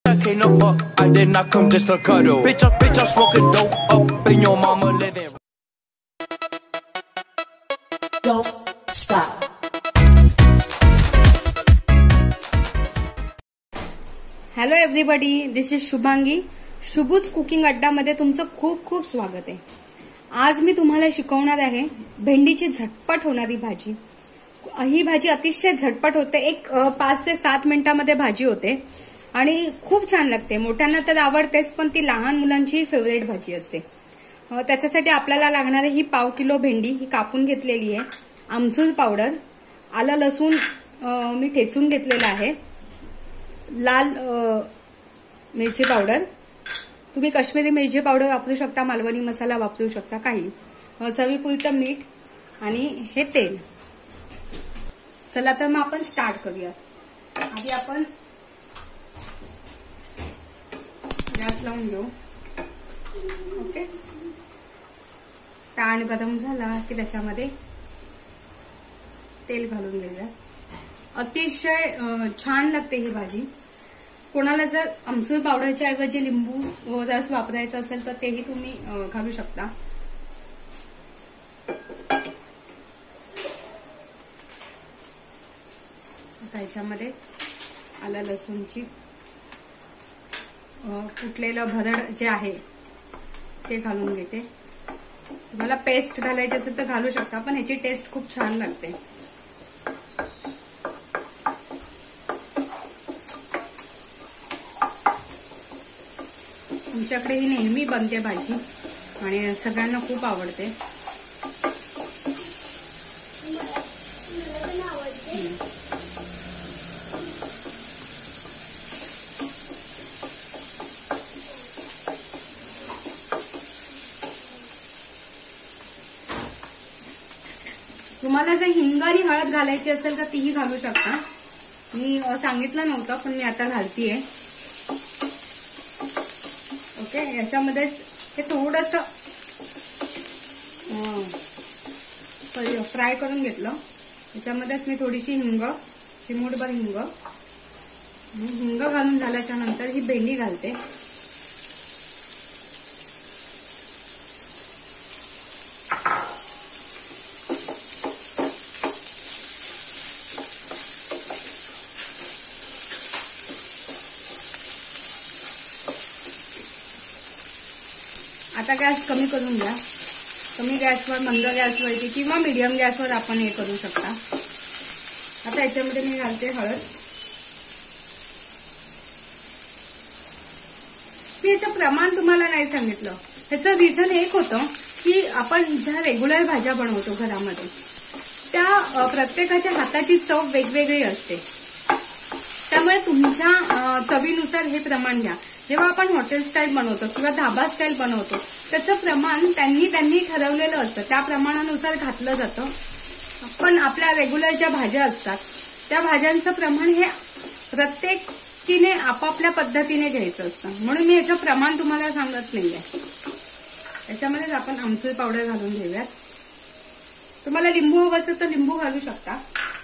Came up, I did not come just to cuddle. Bitch, I'm smoking dope up in your mama living. Don't stop. Hello everybody, this is Shubhangi. Shubhu's cooking अड्डामध्ये तुमचं खूप खूप स्वागत आहे. आज मी तुम्हाला शिकवणार आहे भेंडीची झटपट होणारी भाजी. ही भाजी अतिशय झटपट होते. एक 5 ते 7 मिनिटांमध्ये भाजी होते आणि खूप छान लागते. मोठ्यांना तर आवडतेच, पण ती लहान मुलांची फेवरेट भाजी असते. त्याच्यासाठी आपल्याला लागणारी ही पाव किलो भेंडी ही कापून घेतलेली आहे. आमचूर पावडर, आलं लसूण मी ठेचून घेतलेलं आहे. लाल मिरची पावडर, तुम्ही काश्मीरी मिरची पावडर वापरू शकता, मालवणी मसाला वापरू शकता, काही. चवीपुरतं मीठ आणि हे तेल. चला तर मग आपण स्टार्ट करूया. आधी आपण गॅस लावून घेऊ. ओके, पॅन गरम झाला की त्याच्यामध्ये तेल घालून घेऊया. अतिशय छान लागते ही भाजी. कोणाला जर आमचूर पावडरच्या ऐवजी लिंबू रस वापरायचा असेल तर तेही तुम्ही घालू शकता. त्याच्यामध्ये आलं लसूणची कुटलेलं भरड जे आहे ते घालून घेते. तुम्हाला पेस्ट घालायची असेल तर घालू शकता, पण ह्याची टेस्ट खूप छान लागते. तुमच्याकडे ही नेहमी बनते भाजी आणि सगळ्यांना खूप आवडते. तुम्हाला जर हिंग आणि हळद घालायची असेल तर तीही घालू शकता. मी सांगितलं नव्हतं, पण मी आता घालतीये. ओके, याच्यामध्येच हे थोडंसं फ्राय करून घेतलं. याच्यामध्येच मी थोडीशी हिंग, चिमूटभर हिंग घालून झाल्याच्या नंतर ही भेंडी घालते. आता गॅस कमी करून घ्या. कमी गॅसवर, मंद गॅसवरती किंवा मीडियम गॅसवर आपण हे करू शकता. आता याच्यामध्ये मी घालते हळद. मी याचं प्रमाण तुम्हाला नाही सांगितलं. ह्याचं रिझन एक होतं की आपण ज्या रेग्युलर भाज्या बनवतो घरामध्ये त्या प्रत्येकाच्या हाताची चव वेगवेगळी असते. त्यामुळे तुमच्या चवीनुसार हे प्रमाण घ्या. जेव्हा आपण हॉटेल स्टाईल बनवतो किंवा धाबा स्टाईल बनवतो त्याचं प्रमाण त्यांनी ठरवलेलं असतं, त्या प्रमाणानुसार घातलं जातं. पण आपल्या रेग्युलर ज्या भाज्या असतात त्या भाज्यांचं प्रमाण हे प्रत्येकीने आपापल्या पद्धतीने घ्यायचं असतं. म्हणून मी ह्याचं प्रमाण तुम्हाला सांगत नाहीये. याच्यामध्येच आपण आमचूर पावडर घालून घेऊयात. तुम्हाला लिंबू हवं असेल तर लिंबू घालू शकता.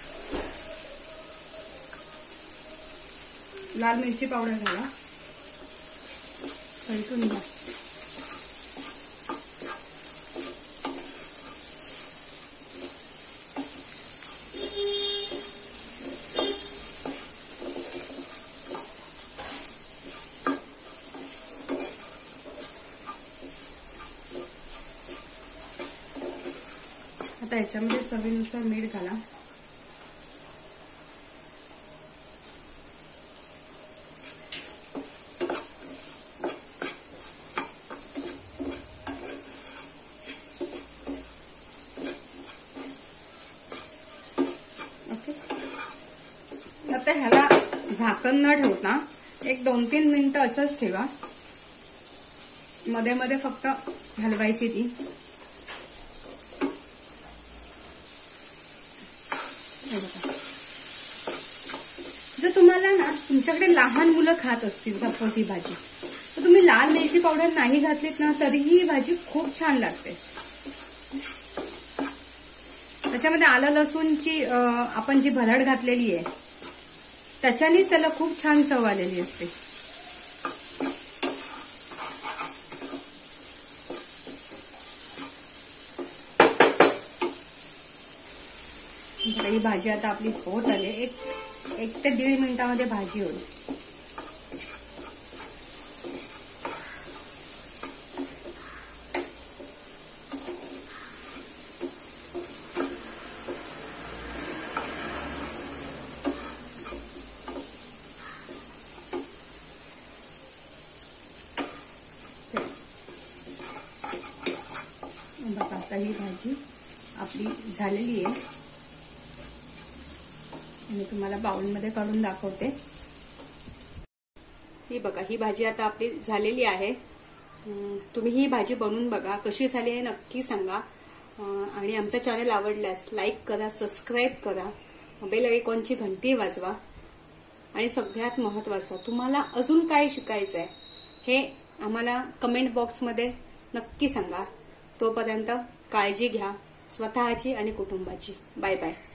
लाल मिरची पावडर घाला. परतून घ्या. आता याच्यामध्ये चवीनुसार मीठ घाला. आता ह्याला झाकण न ठेवता एक 2-3 मिनिटं असंच ठेवा. मध्ये मध्ये फक्त हलवायची ती. जर तुम्हाला ना तुमच्याकडे लहान मुलं खात असतील सपोज ही भाजी, तर तुम्ही लाल मिरची पावडर नाही घातलीत ना तरीही ही भाजी खूप छान लागते. त्याच्यामध्ये आलं लसूणची आपण जी भरड घातलेली आहे त्याच्यानेच त्याला खूप छान चव आलेली असते. ही भाजी आता आपली होत आली. एक ते 1.5 मिनिटामध्ये भाजी होईल. बघा आता ही भाजी आपली झालेली आहे. मी तुम्हाला बाउलमध्ये काढून दाखवते. ही बघा, ही भाजी आता आपली झालेली आहे. तुम्ही ही भाजी बनवून बघा, कशी झाली आहे नक्की सांगा. आणि आमचा चॅनल आवडल्यास लाईक करा, सबस्क्राईब करा, बेल आयकॉनची घंटी वाजवा. आणि सगळ्यात महत्वाचं, तुम्हाला अजून काय शिकायचं आहे हे आम्हाला कमेंट बॉक्समध्ये नक्की सांगा. तोपर्यंत काळजी घ्या स्वतःची आणि कुटुंबाची. Bye bye.